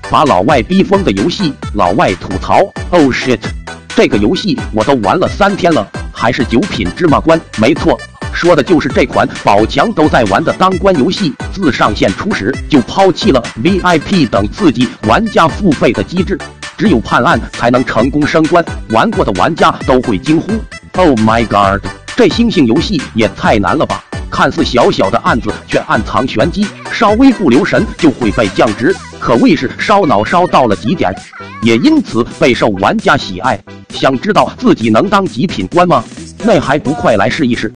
把老外逼疯的游戏。老外吐槽 ：“Oh shit， 这个游戏我都玩了3天了，还是9品芝麻关。”没错，说的就是这款宝强都在玩的当关游戏。自上线初始就抛弃了 VIP 等刺激玩家付费的机制，只有判案才能成功升关。玩过的玩家都会惊呼 ：“Oh my god， 这星星游戏也太难了吧！”看似小小的案子，却暗藏玄机，稍微不留神就会被降职，可谓是烧脑烧到了极点，也因此备受玩家喜爱。想知道自己能当几品官吗？那还不快来试一试！